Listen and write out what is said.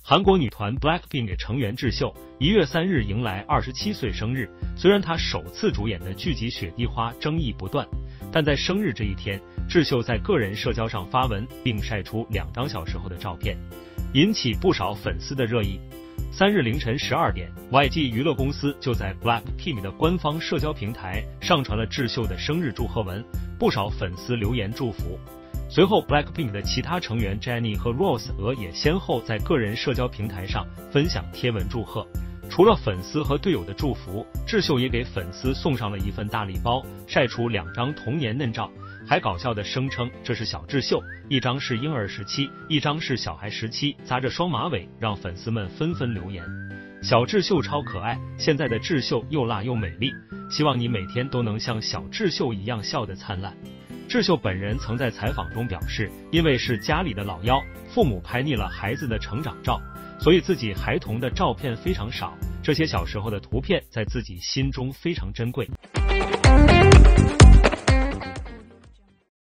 韩国女团 BLACKPINK 成员智秀1月3日迎来27岁生日。虽然她首次主演的剧集《雪地花》争议不断，但在生日这一天，智秀在个人社交上发文，并晒出2张小时后的照片，引起不少粉丝的热议。3日凌晨12点 ，YG 娱乐公司就在 BLACKPINK 的官方社交平台上传了智秀的生日祝贺文，不少粉丝留言祝福。随后 ，BLACKPINK 的其他成员 Jennie 和 Rose 也先后在个人社交平台上分享贴文祝贺。除了粉丝和队友的祝福，智秀也给粉丝送上了一份大礼包，晒出2张童年嫩照，还搞笑的声称这是小智秀，一张是婴儿时期，一张是小孩时期，扎着双马尾，让粉丝们纷纷留言。小智秀超可爱，现在的智秀又辣又美丽，希望你每天都能像小智秀一样笑得灿烂。智秀本人曾在采访中表示，因为是家里的老幺，父母拍腻了孩子的成长照，所以自己孩童的照片非常少，这些小时候的图片在自己心中非常珍贵。